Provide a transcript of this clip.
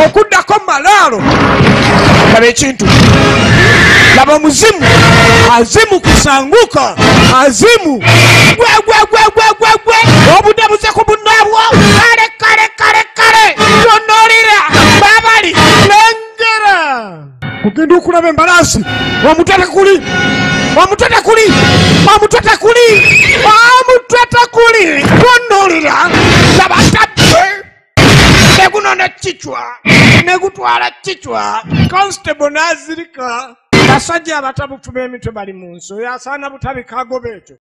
okuddako malaalo laba ekintu laba omuzimu azimu kusanguka azimu gwe obudde buze ku bunnaabwo kale tonolira babali lengera kugenda okulaba embalaasi omutwe tekuli tonolira laba tabbe negunona kichwa negutwala kichwa constable nazirika basajja abatabufu b'emitwe bali mu nsi oyo asaana butabikago beetyo